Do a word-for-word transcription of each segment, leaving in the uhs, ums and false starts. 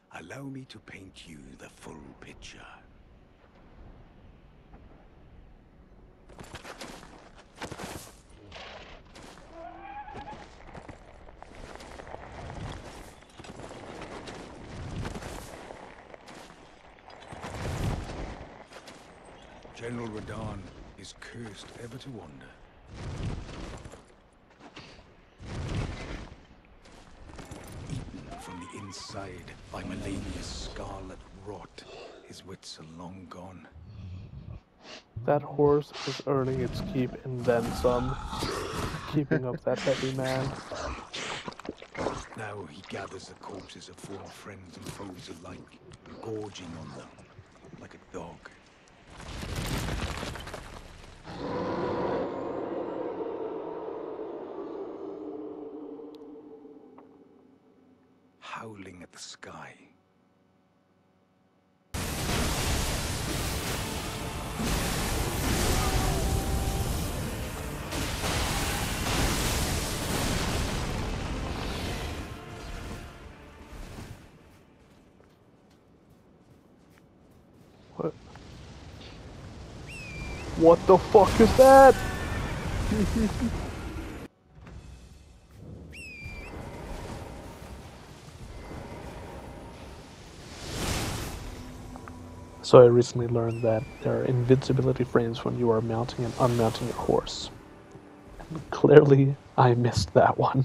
Allow me to paint you the full picture. General Radahn is cursed ever to wander. Eaten from the inside by Malenia's scarlet rot, his wits are long gone. That horse is earning its keep and then some, keeping up that heavy man. Now he gathers the corpses of former friends and foes alike, gorging on them like a dog. Howling at the sky. What? What the fuck is that? So I recently learned that there are invincibility frames when you are mounting and unmounting your horse. And clearly, I missed that one.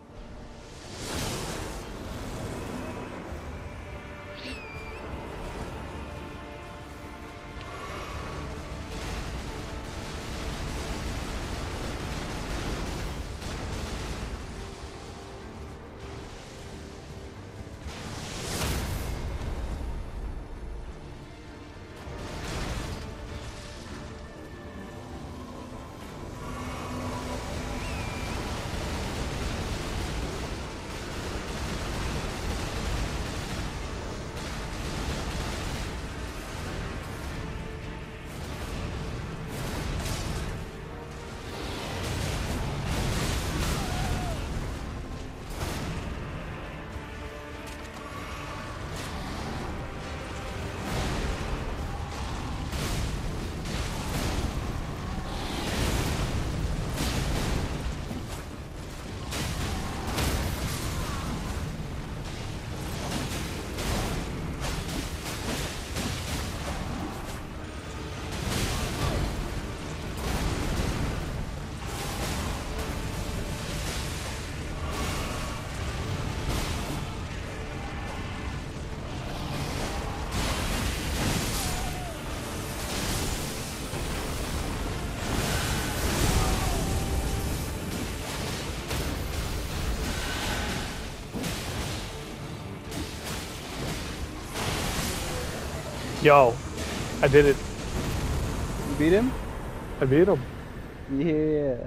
Yo, I did it. You beat him? I beat him. Yeah.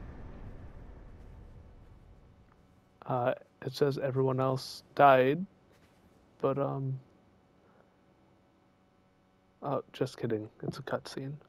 Uh, it says everyone else died, but um. Oh, just kidding. It's a cutscene.